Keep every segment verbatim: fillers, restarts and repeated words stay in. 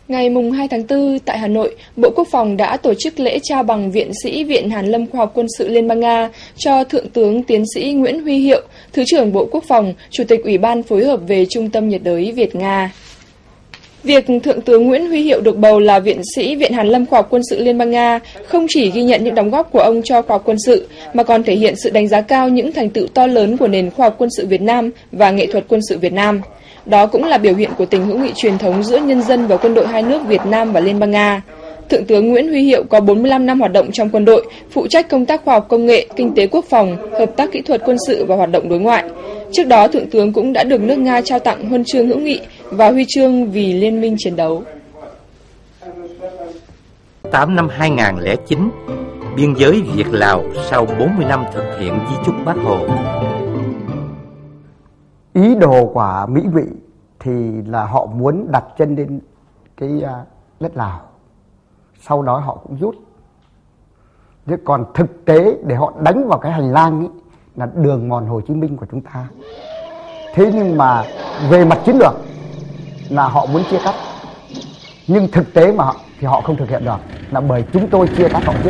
Ngày hai tháng tư, tại Hà Nội, Bộ Quốc phòng đã tổ chức lễ trao bằng Viện sĩ Viện Hàn lâm Khoa học Quân sự Liên bang Nga cho Thượng tướng Tiến sĩ Nguyễn Huy Hiệu, Thứ trưởng Bộ Quốc phòng, Chủ tịch Ủy ban phối hợp về Trung tâm nhiệt đới Việt-Nga. Việc Thượng tướng Nguyễn Huy Hiệu được bầu là Viện sĩ Viện Hàn lâm Khoa học Quân sự Liên bang Nga không chỉ ghi nhận những đóng góp của ông cho khoa học quân sự, mà còn thể hiện sự đánh giá cao những thành tựu to lớn của nền khoa học quân sự Việt Nam và nghệ thuật quân sự Việt Nam. Đó cũng là biểu hiện của tình hữu nghị truyền thống giữa nhân dân và quân đội hai nước Việt Nam và Liên bang Nga. Thượng tướng Nguyễn Huy Hiệu có bốn mươi lăm năm hoạt động trong quân đội, phụ trách công tác khoa học công nghệ, kinh tế quốc phòng, hợp tác kỹ thuật quân sự và hoạt động đối ngoại. Trước đó, Thượng tướng cũng đã được nước Nga trao tặng huân chương hữu nghị và huy chương vì liên minh chiến đấu. tám năm hai nghìn không trăm lẻ chín, biên giới Việt-Lào sau bốn mươi năm thực hiện di chúc Bác Hồ. Ý đồ của Mỹ Ngụy thì là họ muốn đặt chân lên cái đất Lào, sau đó họ cũng rút. Chứ còn thực tế để họ đánh vào cái hành lang ấy là đường mòn Hồ Chí Minh của chúng ta. Thế nhưng mà về mặt chiến lược là họ muốn chia cắt, nhưng thực tế mà họ, thì họ không thực hiện được, là bởi chúng tôi chia cắt họ trước.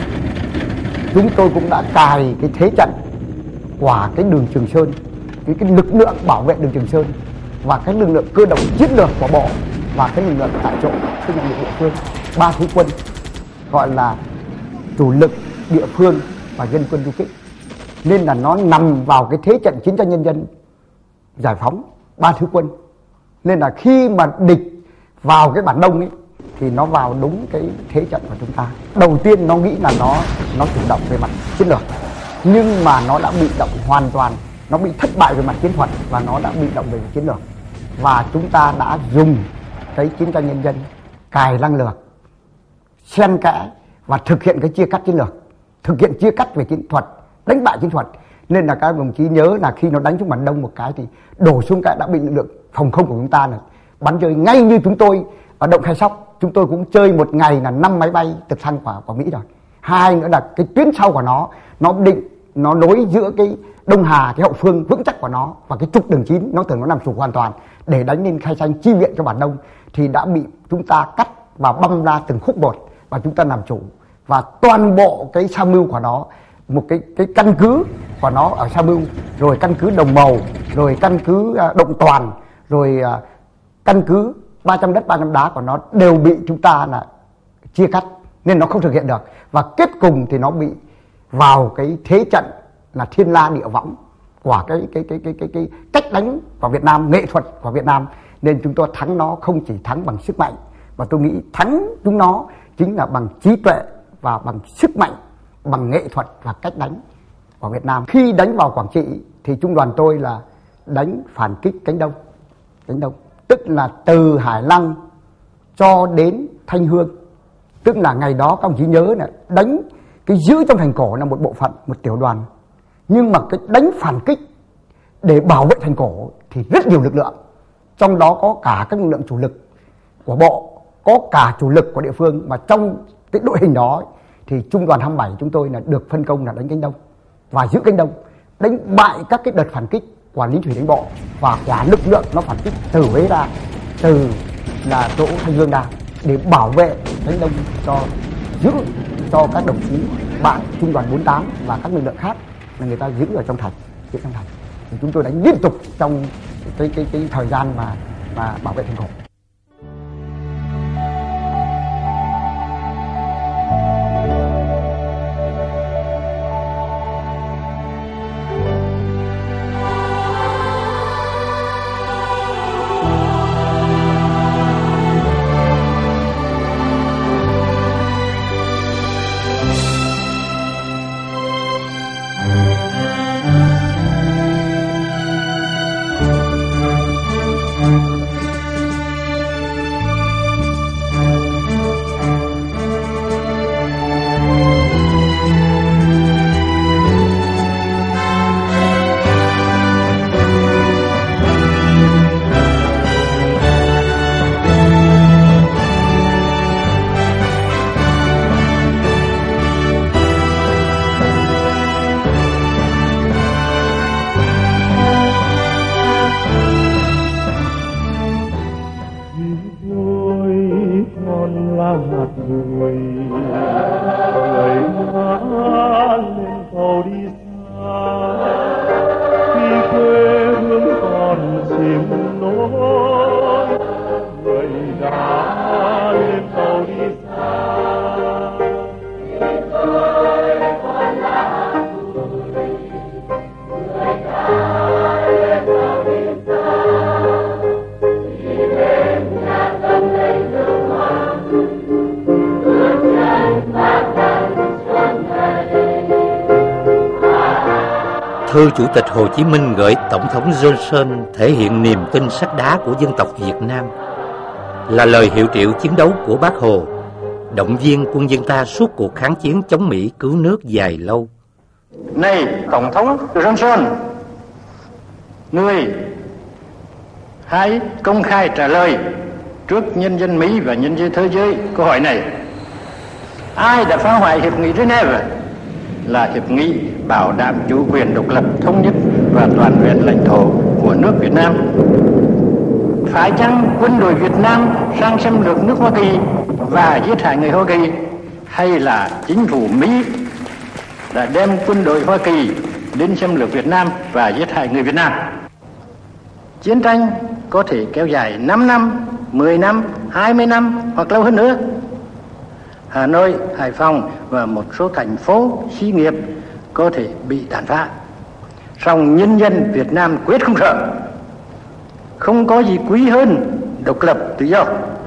Chúng tôi cũng đã cài cái thế trận của cái đường Trường Sơn, cái, cái lực lượng bảo vệ đường Trường Sơn và cái lực lượng cơ động chiến lược của bộ và cái lực lượng tại chỗ, cái lực lượng địa phương, ba thứ quân gọi là chủ lực, địa phương và dân quân du kích. Nên là nó nằm vào cái thế trận chiến tranh nhân dân giải phóng, ba thứ quân. Nên là khi mà địch vào cái bản Đông ấy thì nó vào đúng cái thế trận của chúng ta. Đầu tiên nó nghĩ là nó nó chủ động về mặt chiến lược, nhưng mà nó đã bị động hoàn toàn, nó bị thất bại về mặt chiến thuật và nó đã bị động về mặt chiến lược. Và chúng ta đã dùng cái chiến tranh nhân dân cài năng lược, xen kẽ và thực hiện cái chia cắt chiến lược, thực hiện chia cắt về chiến thuật, đánh bại chiến thuật. Nên là các đồng chí nhớ là khi nó đánh xuống bản Đông một cái thì đổ xuống cái đã bị lực lượng phòng không của chúng ta là bắn rơi, ngay như chúng tôi ở động Khai Sóc, chúng tôi cũng chơi một ngày là năm máy bay trực thăng của, của Mỹ rồi. Hai nữa là cái tuyến sau của nó, nó định nó nối giữa cái Đông Hà, cái hậu phương vững chắc của nó và cái trục đường chín, nó tưởng nó làm chủ hoàn toàn để đánh lên Khai Xanh chi viện cho bản Đông, thì đã bị chúng ta cắt và băm ra từng khúc một và chúng ta làm chủ. Và toàn bộ cái Sa Mưu của nó, một cái cái căn cứ của nó ở Sa Mưu, rồi căn cứ Đồng Mầu, rồi căn cứ Động Toàn, rồi căn cứ ba trăm đất ba trăm đá của nó đều bị chúng ta là chia cắt, nên nó không thực hiện được. Và kết cùng thì nó bị vào cái thế trận là thiên la địa võng của cái cái cái cái cái cái cách đánh của Việt Nam, nghệ thuật của Việt Nam. Nên chúng tôi thắng nó không chỉ thắng bằng sức mạnh, mà tôi nghĩ thắng chúng nó chính là bằng trí tuệ và bằng sức mạnh, bằng nghệ thuật và cách đánh của Việt Nam. Khi đánh vào Quảng Trị thì trung đoàn tôi là đánh phản kích cánh Đông, cánh Đông tức là từ Hải Lăng cho đến Thanh Hương. Tức là ngày đó các ông chí nhớ là đánh cái giữ trong thành cổ là một bộ phận, một tiểu đoàn, nhưng mà cái đánh phản kích để bảo vệ thành cổ thì rất nhiều lực lượng, trong đó có cả các lực lượng chủ lực của bộ, có cả chủ lực của địa phương. Mà trong cái đội hình đó thì trung đoàn hai mươi bảy chúng tôi là được phân công là đánh cánh Đông và giữ cánh Đông, đánh bại các cái đợt phản kích của lính thủy đánh bộ và quả lực lượng nó phản kích từ Huế ra, từ là chỗ Thanh Hương ra, để bảo vệ cánh Đông, cho giữ cho các đồng chí bạn trung đoàn bốn mươi tám và các lực lượng khác là người ta giữ ở trong thành, giữ trong thành. Thì chúng tôi đánh liên tục trong cái cái cái thời gian mà mà bảo vệ thành cổ. Tôi hạt bụi người ngã lên tàu đi xa khi quê hương còn chìm nỗi người đã lên tàu đi xa. Thư Chủ tịch Hồ Chí Minh gửi Tổng thống Johnson thể hiện niềm tin sắt đá của dân tộc Việt Nam, là lời hiệu triệu chiến đấu của Bác Hồ, động viên quân dân ta suốt cuộc kháng chiến chống Mỹ cứu nước dài lâu. Này Tổng thống Johnson, người hãy công khai trả lời trước nhân dân Mỹ và nhân dân thế giới câu hỏi này: ai đã phá hoại hiệp nghị Geneva? Là hiệp nghị bảo đảm chủ quyền độc lập, thống nhất và toàn vẹn lãnh thổ của nước Việt Nam. Phải chăng quân đội Việt Nam sang xâm lược nước Hoa Kỳ và giết hại người Hoa Kỳ, hay là chính phủ Mỹ đã đem quân đội Hoa Kỳ đến xâm lược Việt Nam và giết hại người Việt Nam? Chiến tranh có thể kéo dài năm năm, mười năm, hai mươi năm hoặc lâu hơn nữa. Hà Nội, Hải Phòng và một số thành phố xí nghiệp có thể bị tàn phá. Song nhân dân Việt Nam quyết không sợ. Không có gì quý hơn độc lập tự do.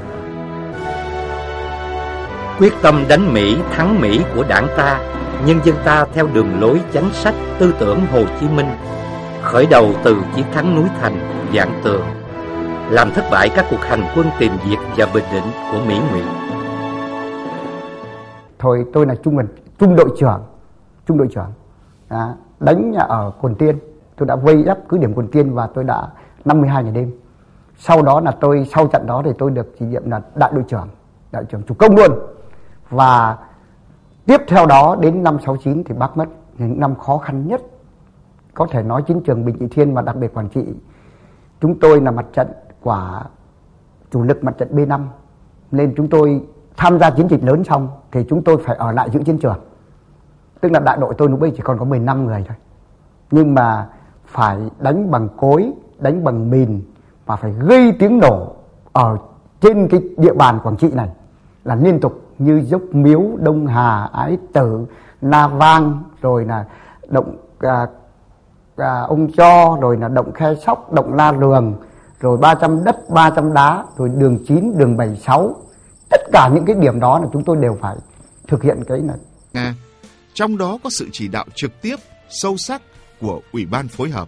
Quyết tâm đánh Mỹ, thắng Mỹ của đảng ta, nhân dân ta theo đường lối chính sách tư tưởng Hồ Chí Minh, khởi đầu từ chiến thắng núi Thành, Vạn Tường, làm thất bại các cuộc hành quân tìm diệt và bình định của Mỹ Ngụy. Thôi tôi là trung trung đội trưởng, trung đội trưởng à, đánh ở Cồn Tiên, tôi đã vây ép cứ điểm Cồn Tiên và tôi đã năm mươi hai ngày đêm. Sau đó là tôi sau trận đó thì tôi được chỉ nhiệm là đại đội trưởng, đại trưởng chủ công luôn. Và tiếp theo đó đến năm sáu chín thì bác mất, những năm khó khăn nhất có thể nói chiến trường Bình Trị Thiên và đặc biệt Quảng Trị. Chúng tôi là mặt trận của chủ lực mặt trận B năm, nên chúng tôi tham gia chiến dịch lớn xong thì chúng tôi phải ở lại giữ chiến trường. Tức là đại đội tôi lúc bây chỉ còn có mười lăm người thôi. Nhưng mà phải đánh bằng cối, đánh bằng mìn và phải gây tiếng nổ ở trên cái địa bàn Quảng Trị này là liên tục, như Dốc Miếu, Đông Hà, Ái Tử, Na Vang, rồi là động à, à, Ông Cho, rồi là động Khe Sóc, động La Lường, rồi ba trăm đất, ba trăm đá, rồi đường chín, đường bảy sáu. Tất cả những cái điểm đó là chúng tôi đều phải thực hiện cái này. À, trong đó có sự chỉ đạo trực tiếp, sâu sắc của Ủy ban phối hợp.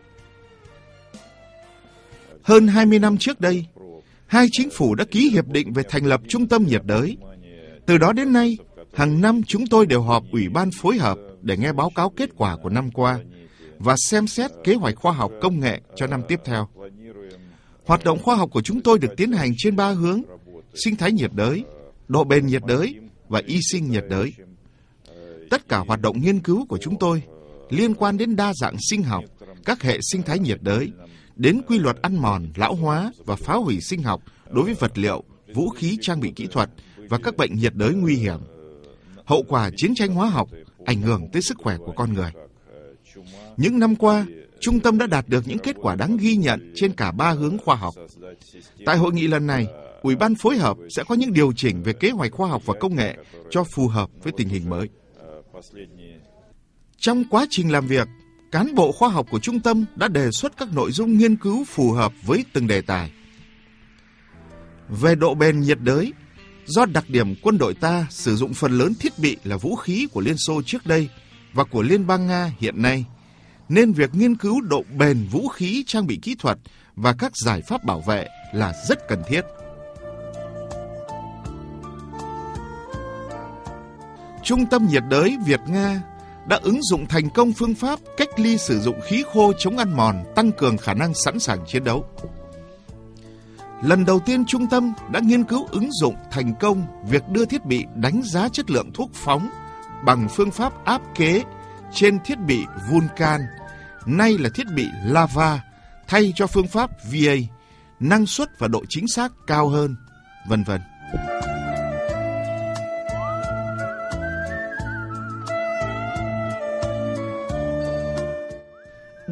Hơn hai mươi năm trước đây, hai chính phủ đã ký hiệp định về thành lập Trung tâm nhiệt đới. Từ đó đến nay, hàng năm chúng tôi đều họp Ủy ban phối hợp để nghe báo cáo kết quả của năm qua và xem xét kế hoạch khoa học công nghệ cho năm tiếp theo. Hoạt động khoa học của chúng tôi được tiến hành trên ba hướng: sinh thái nhiệt đới, độ bền nhiệt đới và y sinh nhiệt đới. Tất cả hoạt động nghiên cứu của chúng tôi liên quan đến đa dạng sinh học, các hệ sinh thái nhiệt đới, đến quy luật ăn mòn, lão hóa và phá hủy sinh học đối với vật liệu, vũ khí, trang bị kỹ thuật và các bệnh nhiệt đới nguy hiểm. Hậu quả chiến tranh hóa học ảnh hưởng tới sức khỏe của con người. Những năm qua, Trung tâm đã đạt được những kết quả đáng ghi nhận trên cả ba hướng khoa học. Tại hội nghị lần này, Ủy ban phối hợp sẽ có những điều chỉnh về kế hoạch khoa học và công nghệ cho phù hợp với tình hình mới. Trong quá trình làm việc, cán bộ khoa học của trung tâm đã đề xuất các nội dung nghiên cứu phù hợp với từng đề tài. Về độ bền nhiệt đới, do đặc điểm quân đội ta sử dụng phần lớn thiết bị là vũ khí của Liên Xô trước đây và của Liên bang Nga hiện nay, nên việc nghiên cứu độ bền vũ khí, trang bị kỹ thuật và các giải pháp bảo vệ là rất cần thiết. Trung tâm nhiệt đới Việt-Nga đã ứng dụng thành công phương pháp cách ly sử dụng khí khô chống ăn mòn, tăng cường khả năng sẵn sàng chiến đấu. Lần đầu tiên trung tâm đã nghiên cứu ứng dụng thành công việc đưa thiết bị đánh giá chất lượng thuốc phóng bằng phương pháp áp kế trên thiết bị Vulcan, nay là thiết bị Lava, thay cho phương pháp vê a, năng suất và độ chính xác cao hơn, vân vân.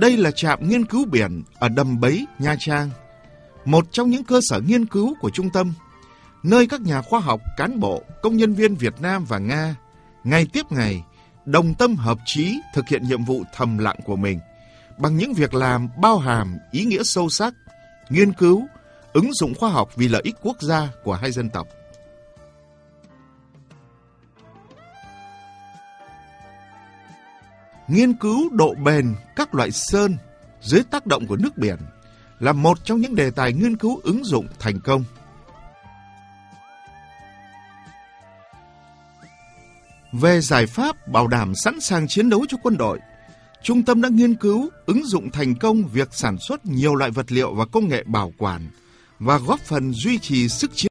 Đây là trạm nghiên cứu biển ở Đầm Bấy, Nha Trang, một trong những cơ sở nghiên cứu của trung tâm, nơi các nhà khoa học, cán bộ, công nhân viên Việt Nam và Nga ngày tiếp ngày đồng tâm hợp chí thực hiện nhiệm vụ thầm lặng của mình bằng những việc làm bao hàm ý nghĩa sâu sắc, nghiên cứu, ứng dụng khoa học vì lợi ích quốc gia của hai dân tộc. Nghiên cứu độ bền các loại sơn dưới tác động của nước biển là một trong những đề tài nghiên cứu ứng dụng thành công. Về giải pháp bảo đảm sẵn sàng chiến đấu cho quân đội, trung tâm đã nghiên cứu ứng dụng thành công việc sản xuất nhiều loại vật liệu và công nghệ bảo quản và góp phần duy trì sức chiến